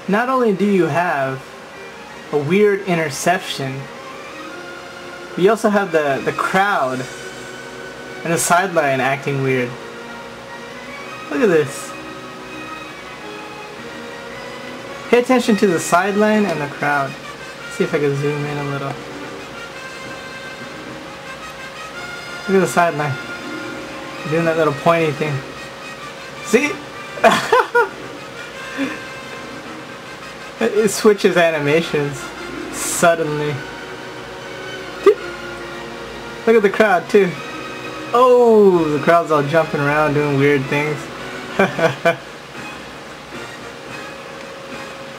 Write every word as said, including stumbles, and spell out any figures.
not only do you have a weird interception, but you also have the, the crowd and the sideline acting weird. Look at this. Pay attention to the sideline and the crowd. Let's see if I can zoom in a little. Look at the sideline. Doing that little pointy thing. See? It switches animations suddenly. Look at the crowd too. Oh, the crowd's all jumping around doing weird things.